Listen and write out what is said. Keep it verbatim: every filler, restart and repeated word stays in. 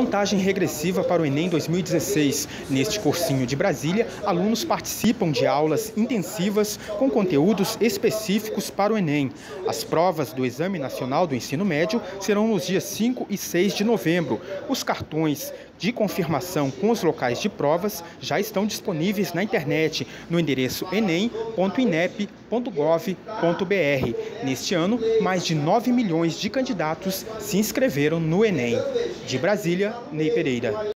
Contagem regressiva para o Enem dois mil e dezesseis. Neste cursinho de Brasília, alunos participam de aulas intensivas com conteúdos específicos para o Enem. As provas do Exame Nacional do Ensino Médio serão nos dias cinco e seis de novembro. Os cartões de confirmação com os locais de provas já estão disponíveis na internet, no endereço enem ponto inep ponto gov ponto br. Neste ano, mais de nove milhões de candidatos se inscreveram no Enem. De Brasília, Ney Pereira.